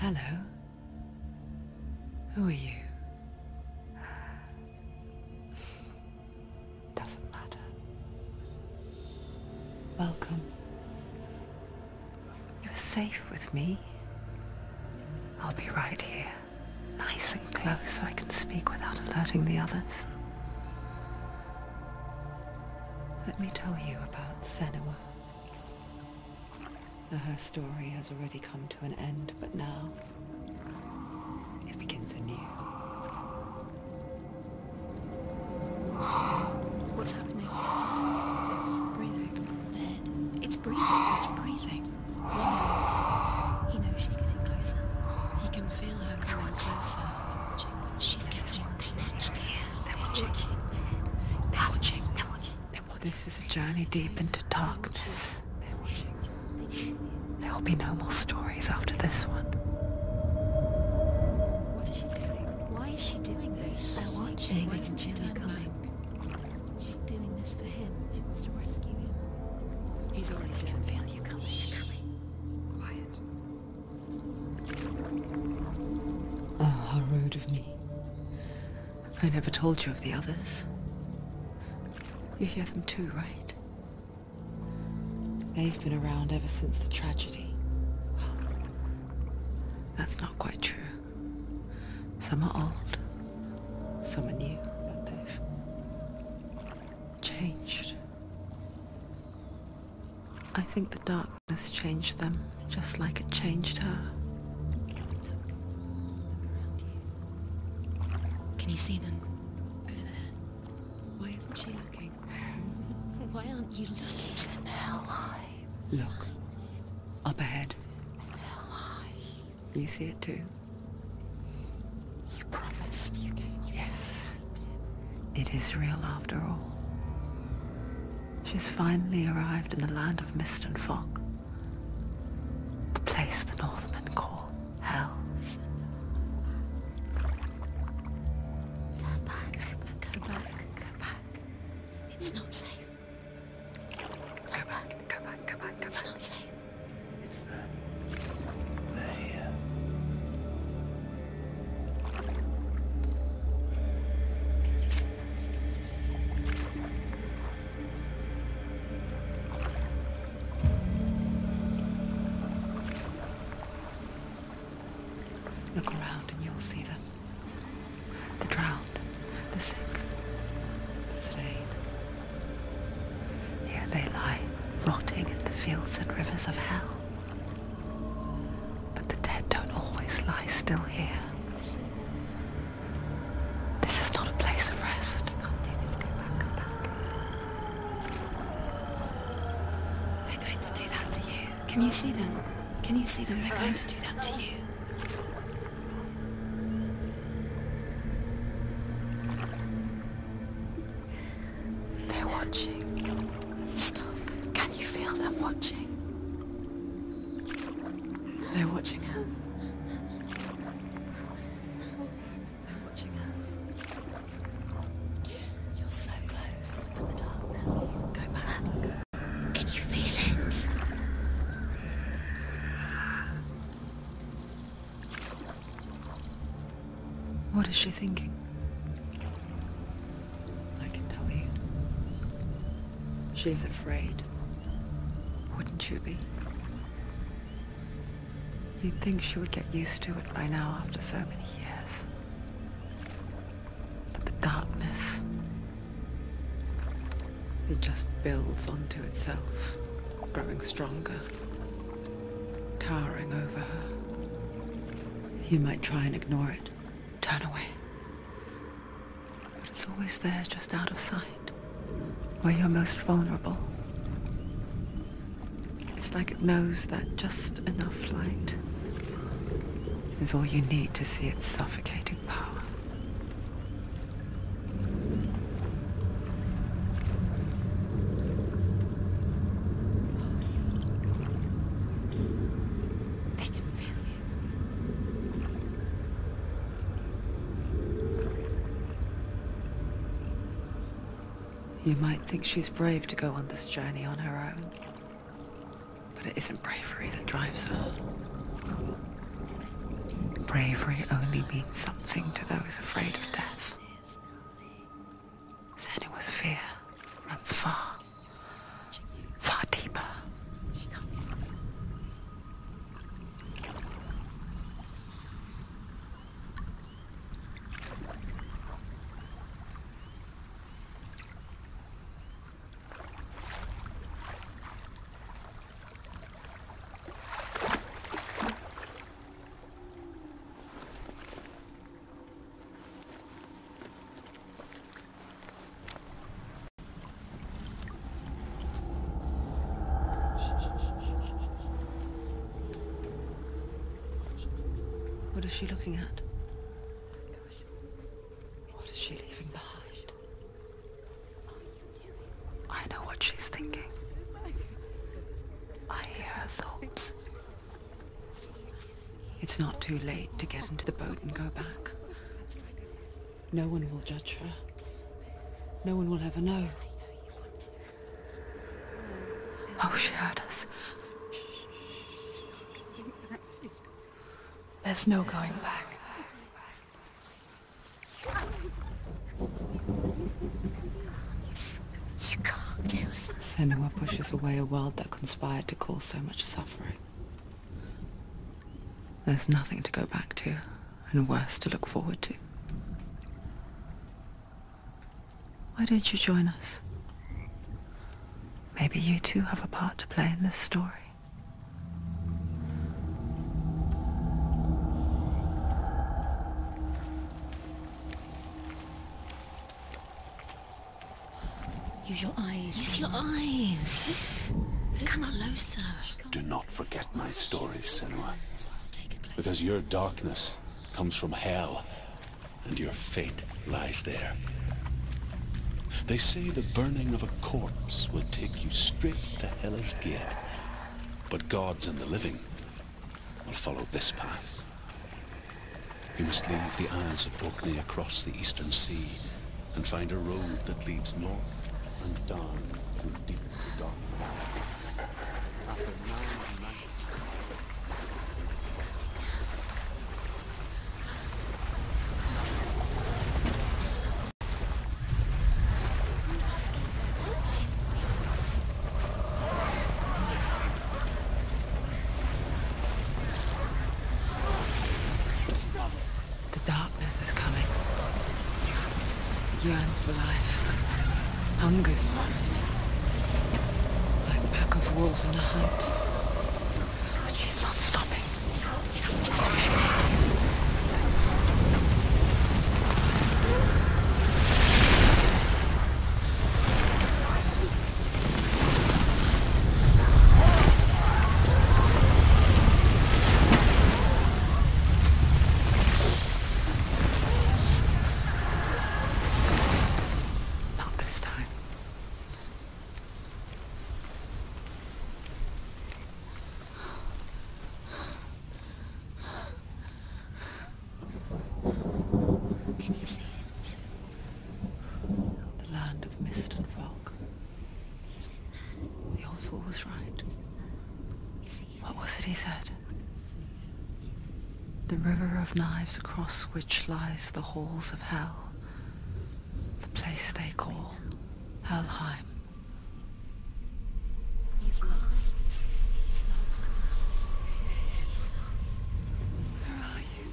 Hello. Who are you? Doesn't matter. Welcome. You're safe with me. I'll be right here, nice and close so I can speak without alerting the others. Let me tell you about Senua. Now, her story has already come to an end, but now it begins anew. What's happening? It's breathing. Dead. It's breathing. It's breathing. He knows she's getting closer. He can feel her coming closer. She's getting closer. They're watching. They're watching. They're watching. This is a journey deep into darkness. There will be no more stories after this one. What is she doing? Why is she doing this? They're watching. Why doesn't she turn coming? She's doing this for him. She wants to rescue him. He's already dead. I can feel you coming. You're coming. Quiet. Oh, how rude of me. I never told you of the others. You hear them too, right? They've been around ever since the tragedy. Well, that's not quite true. Some are old, some are new, but they've changed. I think the darkness changed them, just like it changed her. Can you see them? Over there. Why isn't she looking? Why aren't you looking? It's in hell high. Look, up ahead. Hell high. You see it too? You promised you gave you. Yes. It is real after all. She's finally arrived in the land of mist and fog. The place the Northmen call Hell. Turn back. Go back. Go back. It's not safe. Go back. Go back. Go back. It's not safe. It's them. They're here. Can you see them? They can see you. Look around and you'll see them. The drowned, the sick, the slain. Here they lie, rotting in the fields and rivers of hell. But the dead don't always lie still here. This is not a place of rest. You can't do this. Go back. Go back. They're going to do that to you. Can you see them? Can you see them? They're going to do that to you. They're watching. Stop. Can you feel them watching? They're watching her. They're watching her. You're so close to the darkness. Go back. Can you feel it? What is she thinking? I can tell you. She's afraid. Wouldn't you be? You'd think she would get used to it by now after so many years. But the darkness, it just builds onto itself, growing stronger, towering over her. You might try and ignore it, turn away. But it's always there, just out of sight, where you're most vulnerable. It's like it knows that just enough light is all you need to see its suffocating power. They can feel you. You might think she's brave to go on this journey on her own, but it isn't bravery that drives her. bravery only means something to those afraid of death. Senua's fear runs far, far deeper. What is she looking at? What is she leaving behind? I know what she's thinking. I hear her thoughts. It's not too late to get into the boat and go back. No one will judge her. No one will ever know. Oh, she heard us. There's no going back. You can't do it. Senua pushes away a world that conspired to cause so much suffering. There's nothing to go back to, and worse to look forward to. Why don't you join us? Maybe you too have a part to play in this story. Use your eyes. Use your eyes. Come closer. Do not forget my stories, Senua. Take a closer. Because your darkness comes from hell, and your fate lies there. They say the burning of a corpse will take you straight to Hell's Gate, but gods and the living will follow this path. You must leave the Isles of Orkney across the eastern sea and find a road that leads north and down through deep dark valleys. After 9 nights. The darkness is coming. It yearns for life. Hungers for it. Like a pack of wolves on a hunt. But she's not stopping. Not this time. Can you see it? The land of mist and fog. The old fool was right. You see it? What was it he said? The river of knives across which lies the halls of hell. The place they call Helheim. He's lost. He's lost. Where are you?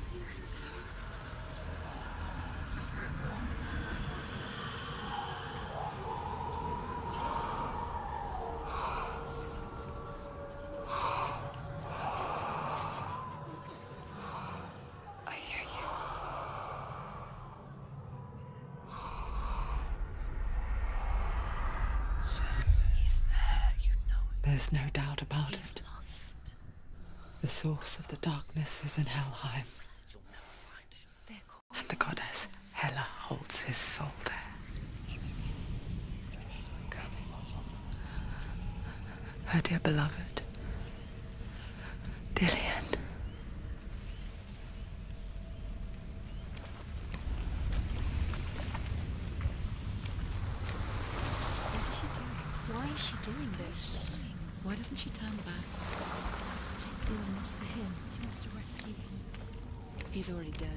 I hear you. He's there, you know it. There's no doubt about He's it. lost. The source of the darkness is in Helheim, You'll never find him. They're called. and the goddess Hela holds his soul there. Her dear beloved, Dillian. What is she doing? Why is she doing this? Why doesn't she turn back? She's doing this for him. She wants to rescue him. He's already dead.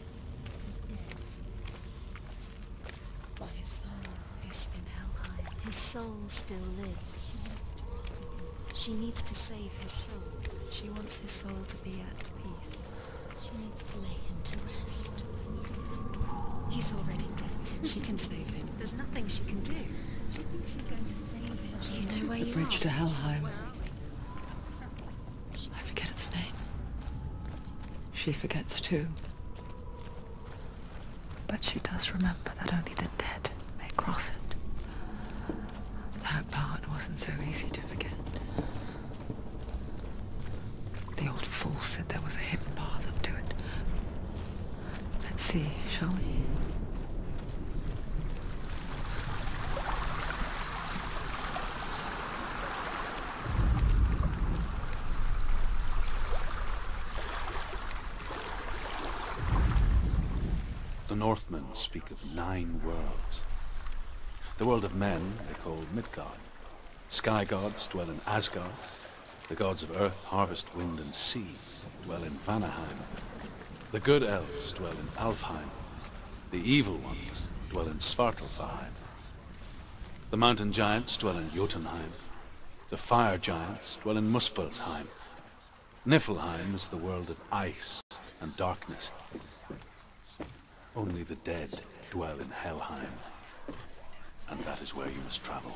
But his soul is in Helheim. His soul still lives. She needs to save his soul. She wants his soul to be at peace. She needs to lay him to rest. He's already dead. She can save him. There's nothing she can do. She thinks she's going to save him. Do you know where The you bridge are? to Helheim. I forget its name. She forgets too. But she does remember that only the dead may cross it. That part wasn't so easy to forget. The old fool said there was a hidden path up to it. Let's see, shall we? The Northmen speak of 9 worlds. The world of men they call Midgard. Sky gods dwell in Asgard. The gods of earth, harvest, wind, and sea dwell in Vanaheim. The good elves dwell in Alfheim. The evil ones dwell in Svartalfheim. The mountain giants dwell in Jotunheim. The fire giants dwell in Muspelheim. Niflheim is the world of ice and darkness. Only the dead dwell in Helheim, and that is where you must travel.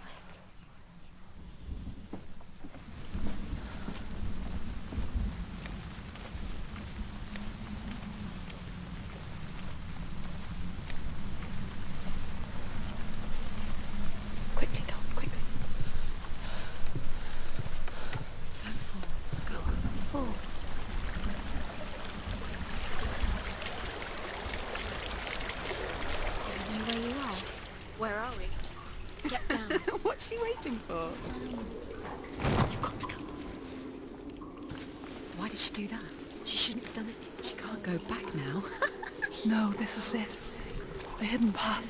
Quickly, Tom, quickly. Don't fall. Go on. Fall. Do you know where you are? Where are we? Get down. What's she waiting for? You've got to go. Why did she do that? She shouldn't have done it. She can't go back now. No, this is it. The hidden path.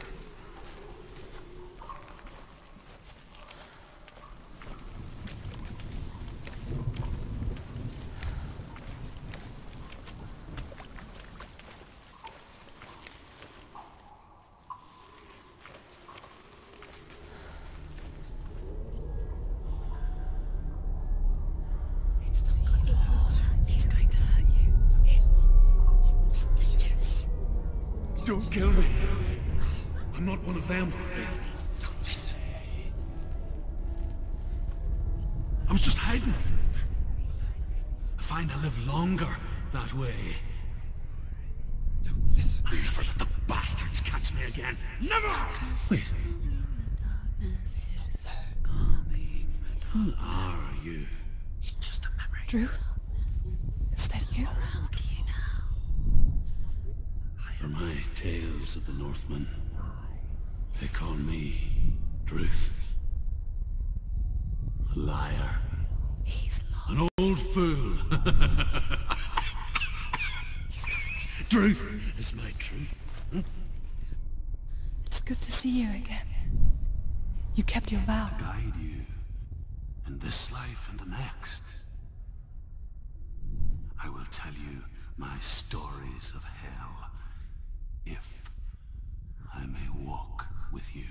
He's going to hurt you. It's dangerous. Don't kill me. I'm not one of them. Don't listen. I was just hiding. I find I live longer that way. Don't listen. I'll never let the bastards catch me again. Never! Wait. Who are you? It's just a memory. Druth? Is that you? For my tales of the Northmen, they call me Druth. A liar. He's lost. An old fool. Druth is my truth. It's good to see you again. You kept your vow. Guide you in this life and the next. I will tell you my stories of hell, if I may walk with you.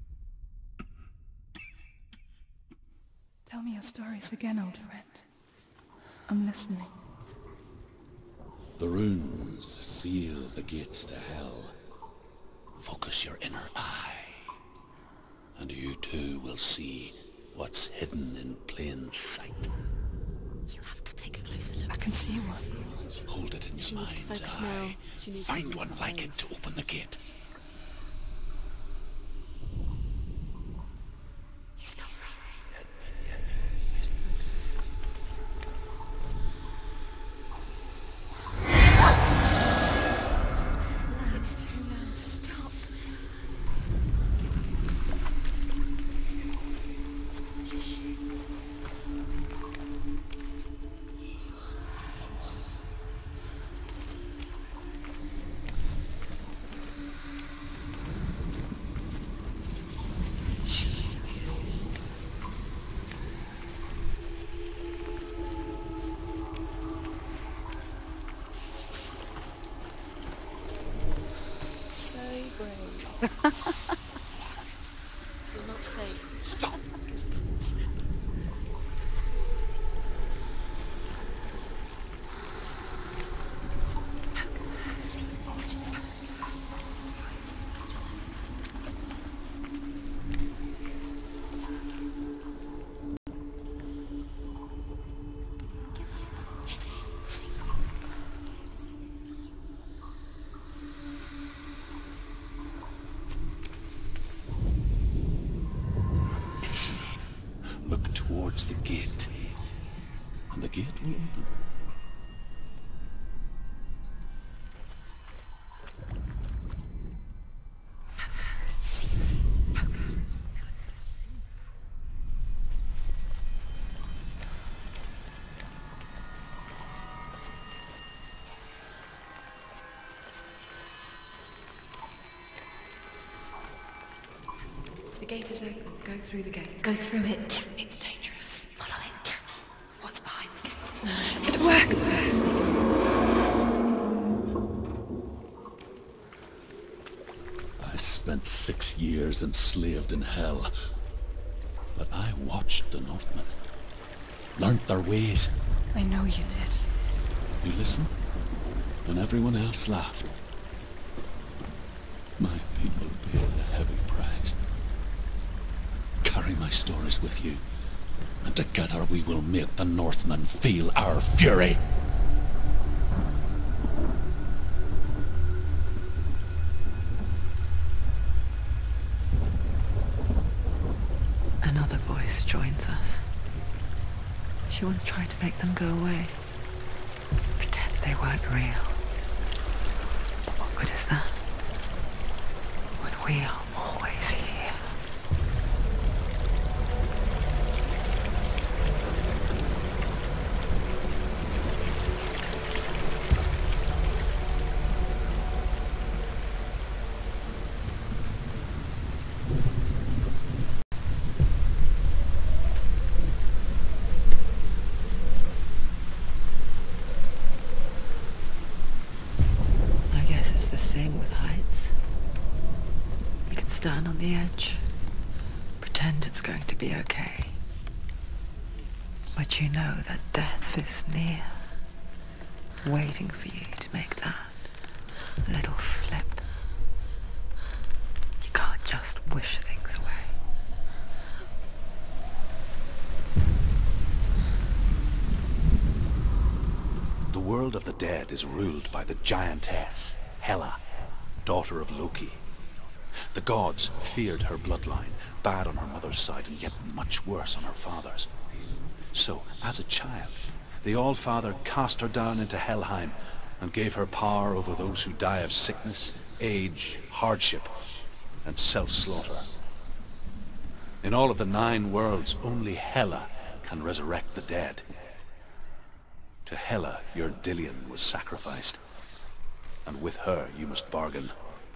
Tell me your stories again, old friend. I'm listening. The runes seal the gates to hell. Focus your inner eye, and you too will see what's hidden in plain sight. You have to take a closer look. I can see one. Hold it in She your needs to mind's focus now. eye. She needs to Find focus one on like it eyes. to open the gate. He's not right. It's too loud. Stop. gate is open. Go through the gate. Go through it. It's dangerous. Follow it. What's behind the gate? It works. I spent 6 years enslaved in hell, but I watched the Northmen, learnt their ways. I know you did. You listened when everyone else laughed. My people paid a heavy price. Carry my stories with you, and together we will make the Northmen feel our fury. Another voice joins us. She once tried to make them go away. Pretend they weren't real. But what good is that? When we are always here. I guess it's the same with heights. You can stand on the edge, pretend it's going to be okay. But you know that death is near, waiting for you to make that little slip. You can't just wish things away. The world of the dead is ruled by the giantess, Hela, daughter of Loki. The gods feared her bloodline, bad on her mother's side and yet much worse on her father's. So, as a child, the All-Father cast her down into Helheim and gave her power over those who die of sickness, age, hardship, and self-slaughter. In all of the 9 worlds, only Hela can resurrect the dead. To Hela, your Dillion was sacrificed, and with her you must bargain.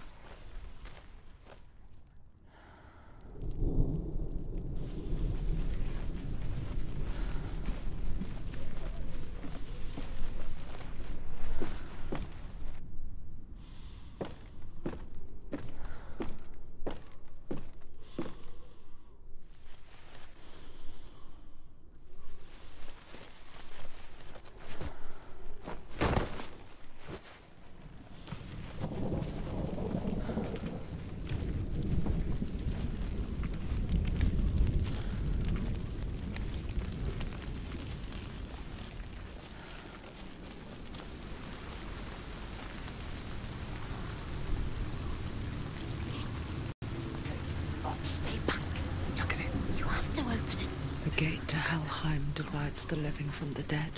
Stay back. Look at it. You have to open it. The gate to Helheim divides the living from the dead.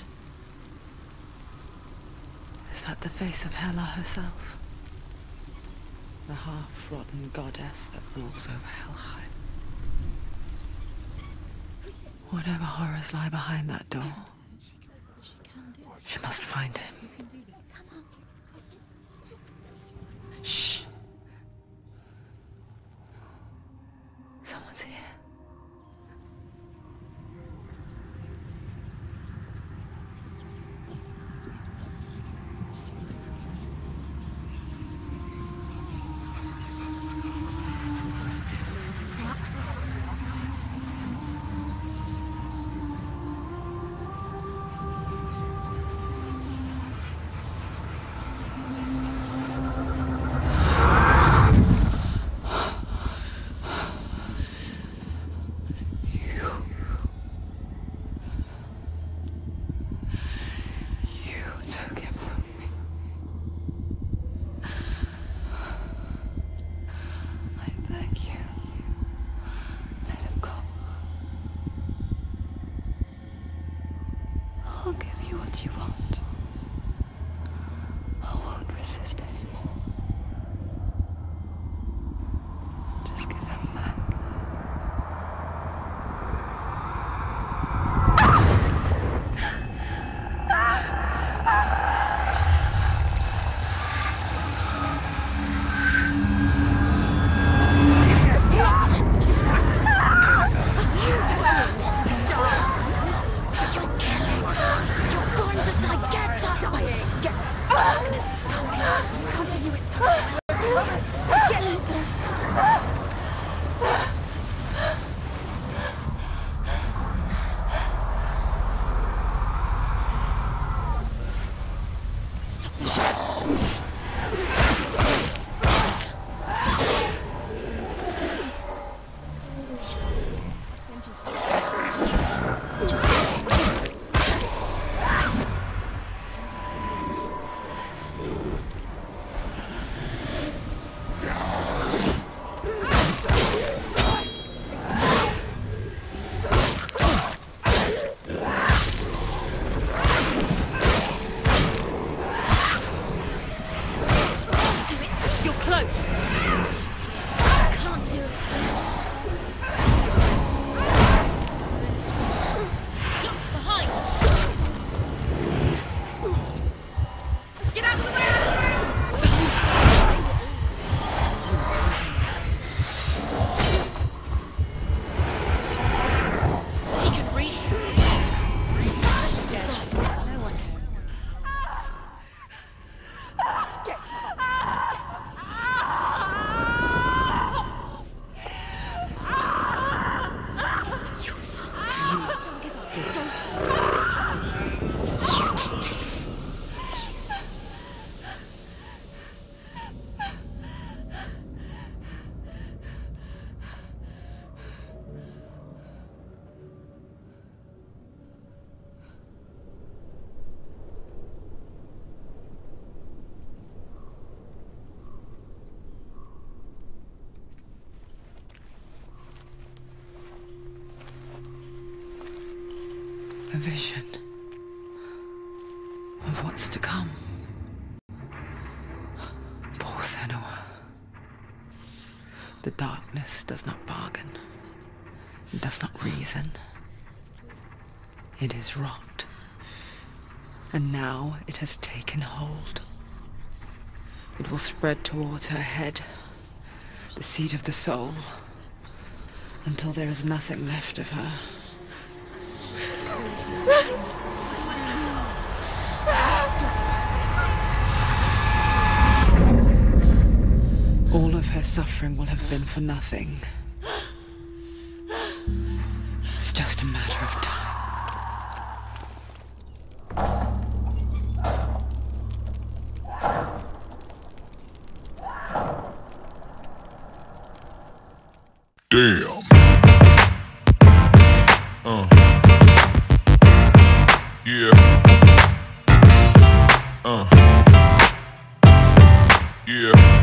Is that the face of Hela herself? The half-rotten goddess that rules over Helheim. Whatever horrors lie behind that door, she must find him. Shh. Someone's here. I'll give you what you want. I won't resist anymore. Just give him back. A vision of what's to come. Poor Senua. The darkness does not bargain. It does not reason. It is wrought. And now it has taken hold. It will spread towards her head, the seat of the soul, until there is nothing left of her. All of her suffering will have been for nothing. It's just a matter of time. Damn. Yeah. Yeah.